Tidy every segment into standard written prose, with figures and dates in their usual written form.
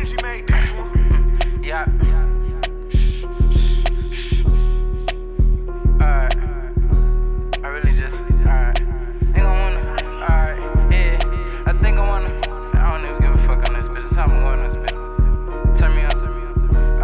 She made this one. Yeah. Alright. I really just, alright. Think I wanna, alright, yeah. I think I wanna, I don't even give a fuck on this bitch. Tell me what on this bitch. Turn me on.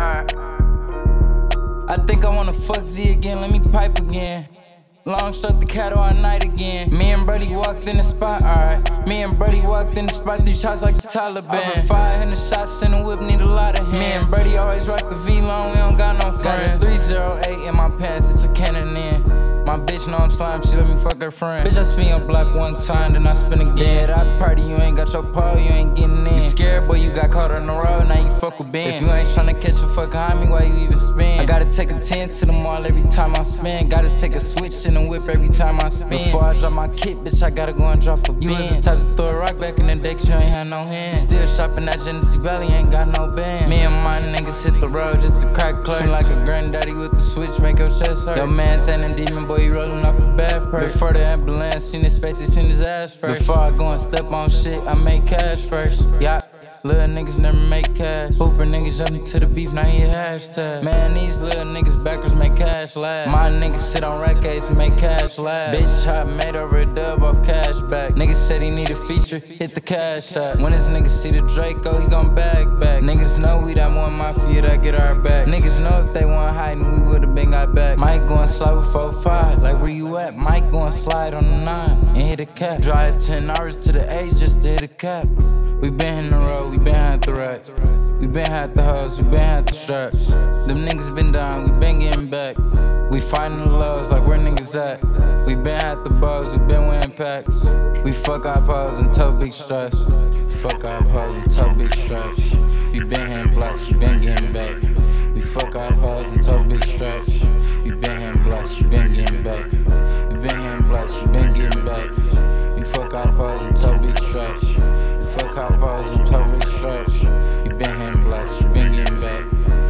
Alright. I think I wanna fuck Z again, let me pipe again. Long stroke the cattle all night again. Me and Brody walked in the spot, alright. Me and Brody walked in the spot, 3 shots like the Taliban. Over 500 shots in the whip, need a lot of hands. Me and Brody always rock the V-Long, we don't got no friends. Got a 308 in my pants, it's a cannon in. My bitch know I'm slime, she let me fuck her friend. Bitch, I spin your block one time, then I spin again. I party, you ain't got your pole, you ain't getting in. You scared, boy, you got caught on the road, now you fuck with Ben. If you ain't tryna catch a fuck behind me, why you even spin? I gotta take a 10 to the mall every time I spin. Gotta take a switch in the whip every time I spin. Before I drop my kit, bitch, I gotta go and drop a bin. You was the type to throw a rock back in the day, cause you ain't had no hands. Still shopping at Genesee Valley, ain't got no band. Me and my niggas hit the road just to crack clutch. Swing like a granddaddy with the switch, make your chest hurt. Yo, man, saying a demon, boy, you rolling off a bad perk. Before the ambulance, seen his face, he seen his ass first. Before I go and step on shit, I make cash first. Yeah. Little niggas never make cash. Hooper niggas jumping to the beef, now he a hashtag. Man, these little niggas backers make cash last. My niggas sit on rack case and make cash last. Bitch hot made over a dub off cash back. Niggas said he need a feature, hit the cash shot. When this nigga see the Draco, he gon' bag back. Niggas know we that one mafia that get our back. Niggas know if they want hiding, we would've been got back. Mike goin' slide with 4-5, like where you at? Mike goin' slide on the 9 and hit a cap. Drive 10 hours to the 8 just to hit a cap. We been in the road, we been had the racks. We been had the hoes, we been had the straps. Them niggas been down, we been getting back. We fighting the lows like where niggas at. We been had the bows, we been wearing packs. We fuck our pose and tote big straps. Fuck our pose and tote big straps. We been hitting blocks, we been getting back. We fuck our pose and tote big straps. We been hitting blocks, we been getting back. We been hitting blocks, we been getting back. We fuck our pose and tote big straps. Fuck our balls and tote big straps. You been hitting blocks, you been getting back.